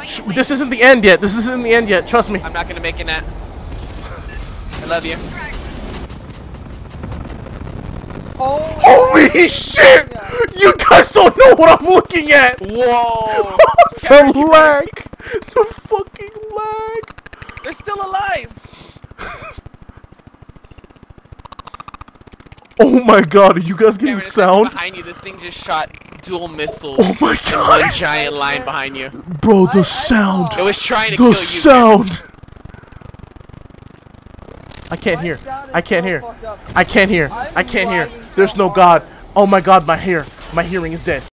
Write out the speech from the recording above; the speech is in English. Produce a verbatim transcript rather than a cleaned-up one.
Sh this isn't the end yet. This isn't the end yet. Trust me. I'm not gonna make it, Nat. I love you. Oh, holy shit! You guys don't know what I'm looking at! Whoa! The lag! The fucking lag! They're still alive! Oh my god, are you guys getting Cameron, sound? behind you, this thing just shot dual missiles. Oh my god! One giant line behind you. Bro, the sound! It was trying to The kill you. sound! I can't hear. I can't hear. I can't hear. I can't hear. There's no god. Oh my god, my hair. My hearing is dead.